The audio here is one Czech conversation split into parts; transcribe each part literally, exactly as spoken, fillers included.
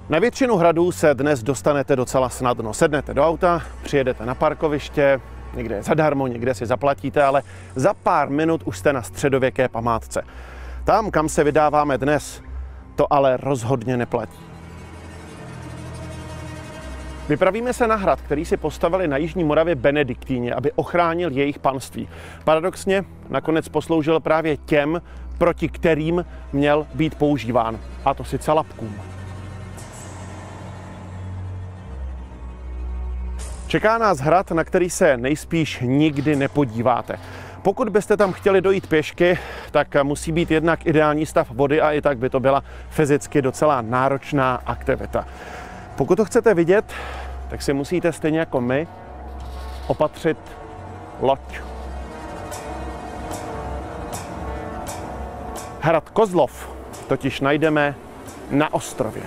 Na většinu hradů se dnes dostanete docela snadno. Sednete do auta, přijedete na parkoviště, někde je zadarmo, někde si zaplatíte, ale za pár minut už jste na středověké památce. Tam, kam se vydáváme dnes, to ale rozhodně neplatí. Vypravíme se na hrad, který si postavili na jižní Moravě Benediktíni, aby ochránil jejich panství. Paradoxně nakonec posloužil právě těm, proti kterým měl být používán, a to sice Lapkům. Čeká nás hrad, na který se nejspíš nikdy nepodíváte. Pokud byste tam chtěli dojít pěšky, tak musí být jednak ideální stav vody a i tak by to byla fyzicky docela náročná aktivita. Pokud to chcete vidět, tak si musíte stejně jako my opatřit loď. Hrad Kozlov totiž najdeme na ostrově.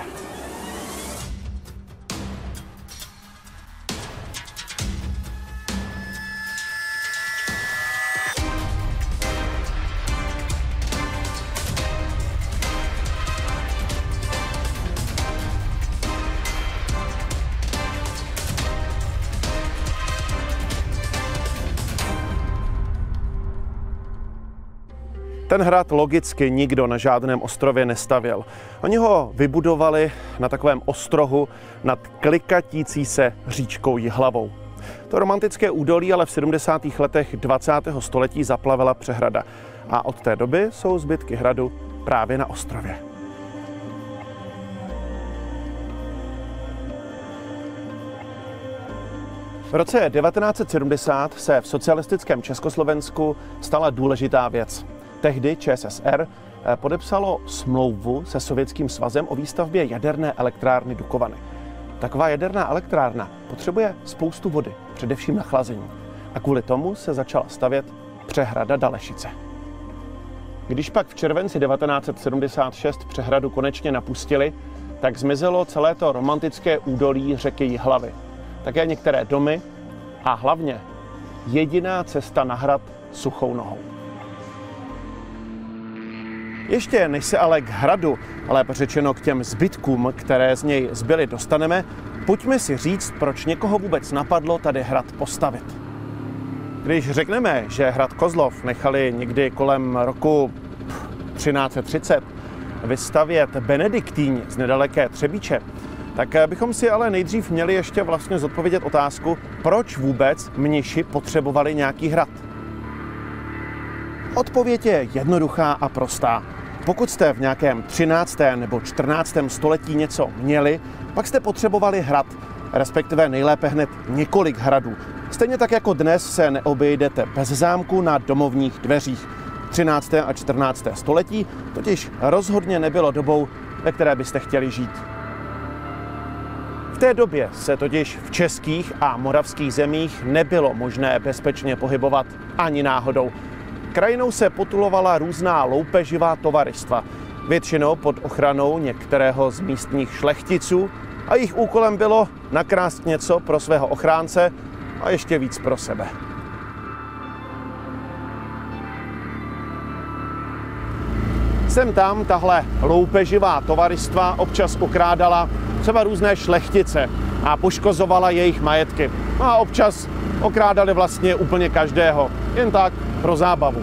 Ten hrad logicky nikdo na žádném ostrově nestavěl. Oni ho vybudovali na takovém ostrohu nad klikatící se říčkou Jihlavou. To romantické údolí ale v sedmdesátých letech dvacátého století zaplavila přehrada. A od té doby jsou zbytky hradu právě na ostrově. V roce devatenáct set sedmdesát se v socialistickém Československu stala důležitá věc. Tehdy ČSSR podepsalo smlouvu se Sovětským svazem o výstavbě jaderné elektrárny Dukovany. Taková jaderná elektrárna potřebuje spoustu vody, především na chlazení. A kvůli tomu se začala stavět přehrada Dalešice. Když pak v červenci devatenáct set sedmdesát šest přehradu konečně napustili, tak zmizelo celé to romantické údolí řeky Jihlavy. Také některé domy a hlavně jediná cesta na hrad suchou nohou. Ještě než se ale k hradu, lépe řečeno k těm zbytkům, které z něj zbyly, dostaneme, pojďme si říct, proč někoho vůbec napadlo tady hrad postavit. Když řekneme, že hrad Kozlov nechali někdy kolem roku třináct set třicet vystavět benediktíni z nedaleké Třebíče, tak bychom si ale nejdřív měli ještě vlastně zodpovědět otázku, proč vůbec mniši potřebovali nějaký hrad. Odpověď je jednoduchá a prostá. Pokud jste v nějakém třináctém nebo čtrnáctém století něco měli, pak jste potřebovali hrad, respektive nejlépe hned několik hradů. Stejně tak jako dnes se neobejdete bez zámku na domovních dveřích. třinácté a čtrnácté století totiž rozhodně nebylo dobou, ve které byste chtěli žít. V té době se totiž v českých a moravských zemích nebylo možné bezpečně pohybovat ani náhodou. Krajinou se potulovala různá loupeživá tovaristva, většinou pod ochranou některého z místních šlechticů, a jejich úkolem bylo nakrást něco pro svého ochránce a ještě víc pro sebe. Sem tam tahle loupeživá tovaristva občas okrádala třeba různé šlechtice a poškozovala jejich majetky. A občas okrádali vlastně úplně každého, jen tak pro zábavu.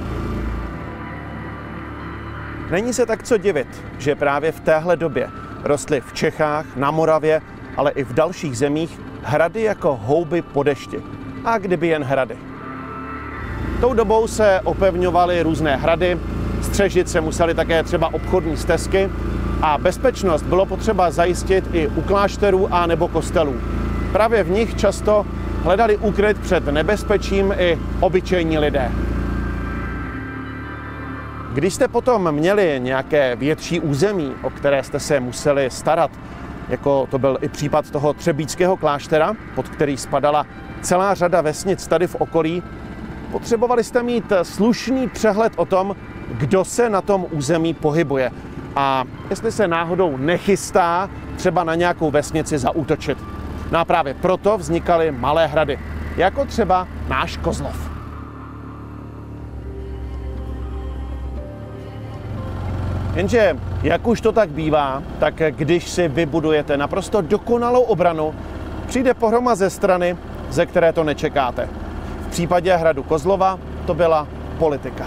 Není se tak co divit, že právě v téhle době rostly v Čechách, na Moravě, ale i v dalších zemích hrady jako houby po dešti. A kdyby jen hrady. Tou dobou se opevňovaly různé hrady, střežit se musely také třeba obchodní stezky a bezpečnost bylo potřeba zajistit i u klášterů a nebo kostelů. Právě v nich často hledali úkryt před nebezpečím i obyčejní lidé. Když jste potom měli nějaké větší území, o které jste se museli starat, jako to byl i případ toho třebíčského kláštera, pod který spadala celá řada vesnic tady v okolí, potřebovali jste mít slušný přehled o tom, kdo se na tom území pohybuje a jestli se náhodou nechystá třeba na nějakou vesnici zaútočit. No a právě proto vznikaly malé hrady, jako třeba náš Kozlov. Jenže Jak už to tak bývá, tak když si vybudujete naprosto dokonalou obranu, přijde pohroma ze strany, ze které to nečekáte. V případě hradu Kozlova to byla politika.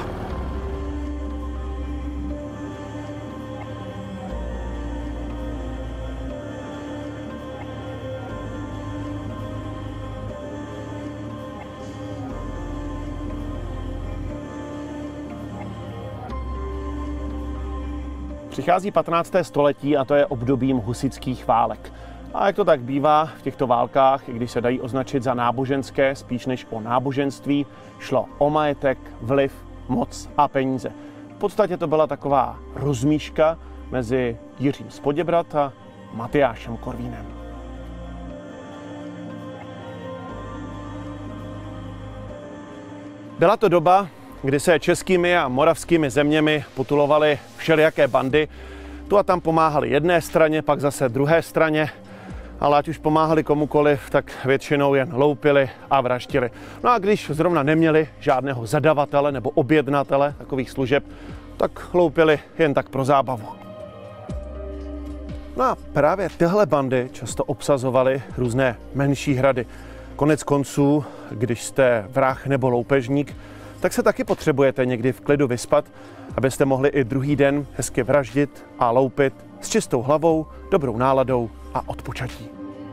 Přichází patnácté století a to je obdobím husitských válek. A jak to tak bývá v těchto válkách, i když se dají označit za náboženské, spíš než o náboženství, šlo o majetek, vliv, moc a peníze. V podstatě to byla taková rozmíška mezi Jiřím z Poděbrad a Matyášem Korvínem. Byla to doba, kdy se českými a moravskými zeměmi potulovaly všelijaké bandy. Tu a tam pomáhali jedné straně, pak zase druhé straně, ale ať už pomáhali komukoliv, tak většinou jen loupili a vraždili. No a když zrovna neměli žádného zadavatele nebo objednatele takových služeb, tak loupili jen tak pro zábavu. No a právě tyhle bandy často obsazovaly různé menší hrady. Konec konců, když jste vrah nebo loupežník, tak se taky potřebujete někdy v klidu vyspat, abyste mohli i druhý den hezky vraždit a loupit s čistou hlavou, dobrou náladou a odpočatí.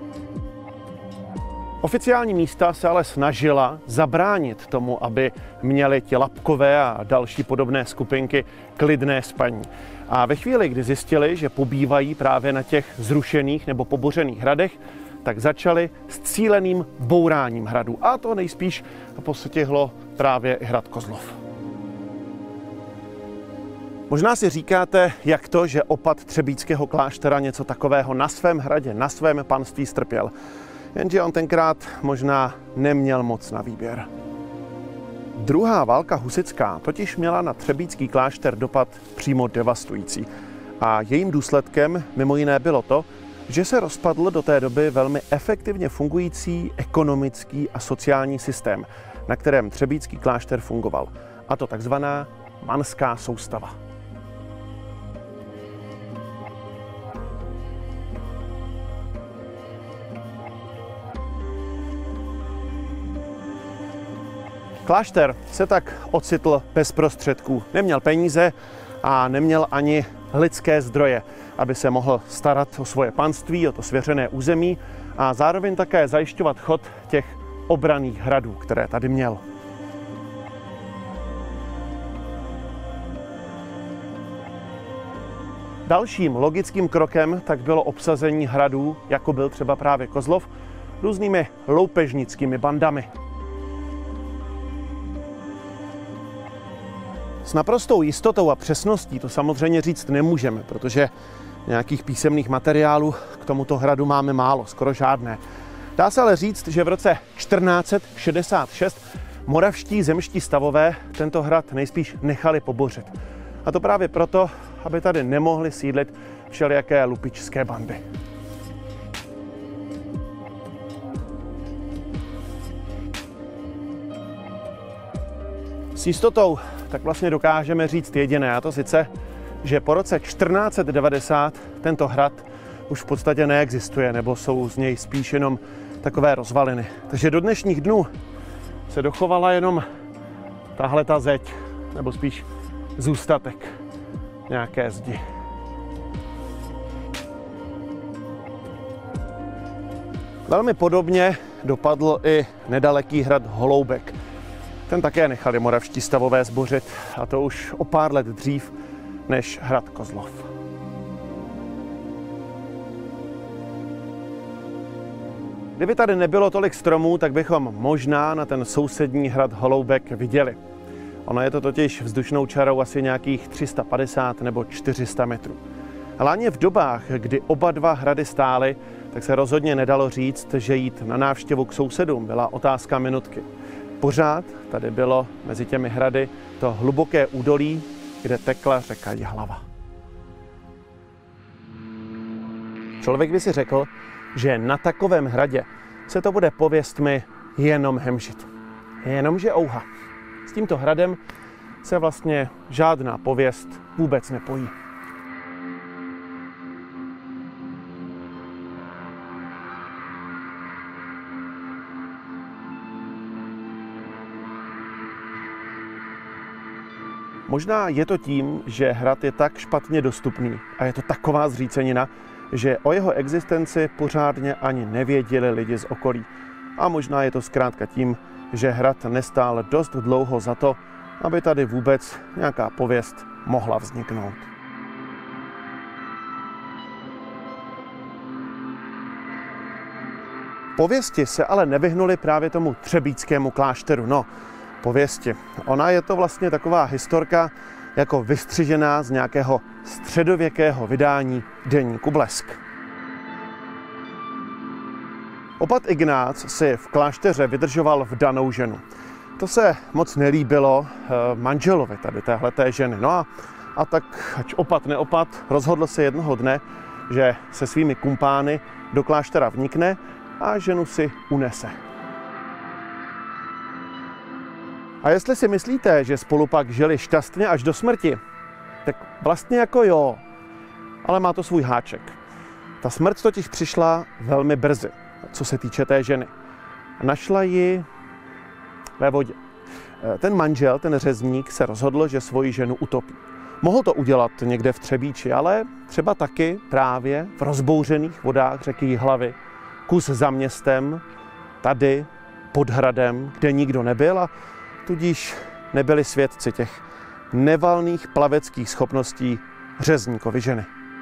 Oficiální místa se ale snažila zabránit tomu, aby měli ti lapkové a další podobné skupinky klidné spaní. A ve chvíli, kdy zjistili, že pobývají právě na těch zrušených nebo pobořených hradech, tak začali s cíleným bouráním hradu. A to nejspíš postihlo právě i hrad Kozlov. Možná si říkáte, jak to, že opat Třebíčského kláštera něco takového na svém hradě, na svém panství strpěl. Jenže on tenkrát možná neměl moc na výběr. Druhá válka husitská totiž měla na Třebíčský klášter dopad přímo devastující. A jejím důsledkem mimo jiné bylo to, že se rozpadl do té doby velmi efektivně fungující ekonomický a sociální systém, na kterém Třebíčský klášter fungoval. A to takzvaná manská soustava. Klášter se tak ocitl bez prostředků. Neměl peníze a neměl ani lidské zdroje, aby se mohl starat o svoje panství, o to svěřené území a zároveň také zajišťovat chod těch obranných hradů, které tady měl. Dalším logickým krokem tak bylo obsazení hradů, jako byl třeba právě Kozlov, různými loupežnickými bandami. S naprostou jistotou a přesností to samozřejmě říct nemůžeme, protože nějakých písemných materiálů k tomuto hradu máme málo, skoro žádné. Dá se ale říct, že v roce čtrnáct set šedesát šest moravští zemští stavové tento hrad nejspíš nechali pobořit. A to právě proto, aby tady nemohly sídlit všelijaké lupičské bandy. S jistotou tak vlastně dokážeme říct jediné, a to sice, že po roce čtrnáct set devadesát tento hrad už v podstatě neexistuje, nebo jsou z něj spíš jenom takové rozvaliny. Takže do dnešních dnů se dochovala jenom tahle ta zeď, nebo spíš zůstatek nějaké zdi. Velmi podobně dopadl i nedaleký hrad Holoubek. Ten také nechali moravští stavové zbořit, a to už o pár let dřív než hrad Kozlov. Kdyby tady nebylo tolik stromů, tak bychom možná na ten sousední hrad Holoubek viděli. Ono je to totiž vzdušnou čarou asi nějakých tři sta padesát nebo čtyři sta metrů. Ale ani v dobách, kdy oba dva hrady stály, tak se rozhodně nedalo říct, že jít na návštěvu k sousedům byla otázka minutky. Pořád tady bylo mezi těmi hrady to hluboké údolí, kde tekla řeka Jihlava. Člověk by si řekl, že na takovém hradě se to bude pověstmi jenom hemžit. Jenomže ouha. S tímto hradem se vlastně žádná pověst vůbec nepojí. Možná je to tím, že hrad je tak špatně dostupný a je to taková zřícenina, že o jeho existenci pořádně ani nevěděli lidi z okolí. A možná je to zkrátka tím, že hrad nestál dost dlouho za to, aby tady vůbec nějaká pověst mohla vzniknout. Pověsti se ale nevyhnuly právě tomu třebíčskému klášteru. No, pověsti. Ona je to vlastně taková historka jako vystřižená z nějakého středověkého vydání deníku Blesk. Opat Ignác si v klášteře vydržoval vdanou ženu. To se moc nelíbilo manželovi tady téhleté ženy. No a, a tak, ať opat neopat, rozhodl se jednoho dne, že se svými kumpány do kláštera vnikne a ženu si unese. A jestli si myslíte, že spolu pak žili šťastně až do smrti, tak vlastně jako jo, ale má to svůj háček. Ta smrt totiž přišla velmi brzy, co se týče té ženy. Našla ji ve vodě. Ten manžel, ten řezník, se rozhodl, že svoji ženu utopí. Mohl to udělat někde v Třebíči, ale třeba taky právě v rozbouřených vodách řeky Jihlavy, kus za městem, tady pod hradem, kde nikdo nebyl a tudíž nebyli svědci těch nevalných plaveckých schopností řezníkovy ženy.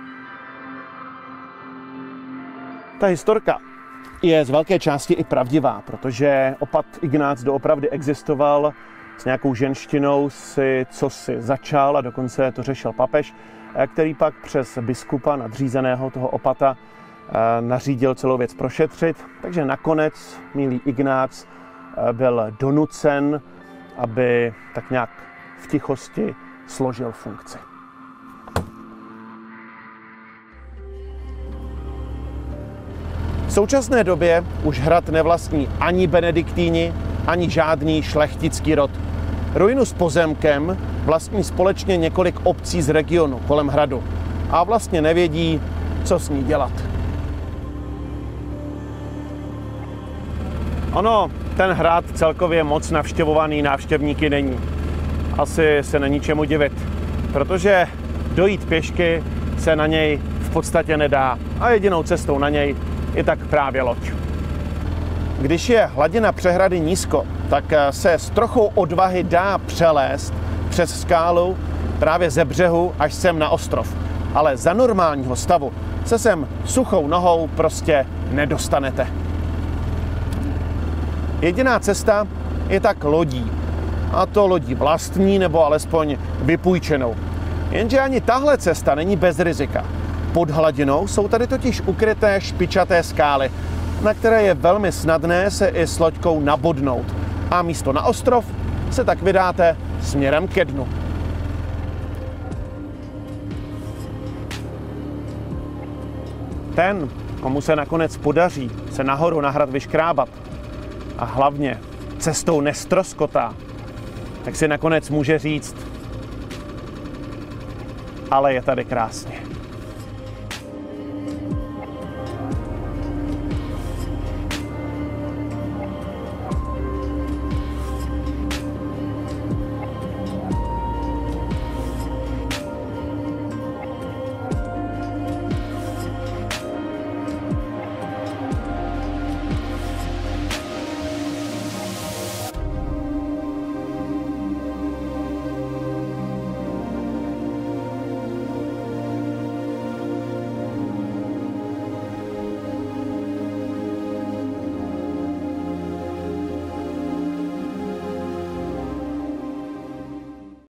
Ta historka je z velké části i pravdivá, protože opat Ignác doopravdy existoval, s nějakou ženštinou si cosi začal a dokonce to řešil papež, který pak přes biskupa nadřízeného toho opata nařídil celou věc prošetřit. Takže nakonec milý Ignác byl donucen, aby tak nějak v tichosti složil funkci. V současné době už hrad nevlastní ani benediktíni, ani žádný šlechtický rod. Ruinu s pozemkem vlastní společně několik obcí z regionu kolem hradu a vlastně nevědí, co s ní dělat. Ono, ten hrad celkově moc navštěvovaný návštěvníky není. Asi se není čemu divit, protože dojít pěšky se na něj v podstatě nedá a jedinou cestou na něj je tak právě loď. Když je hladina přehrady nízko, tak se s trochou odvahy dá přelézt přes skálu právě ze břehu až sem na ostrov. Ale za normálního stavu se sem suchou nohou prostě nedostanete. Jediná cesta je tak lodí. A to lodí vlastní nebo alespoň vypůjčenou. Jenže ani tahle cesta není bez rizika. Pod hladinou jsou tady totiž ukryté špičaté skály, na které je velmi snadné se i s loďkou nabodnout. A místo na ostrov se tak vydáte směrem ke dnu. Ten, komu se nakonec podaří se nahoru na hrad vyškrábat a hlavně cestou nestroskotá, tak si nakonec může říct, ale je tady krásně.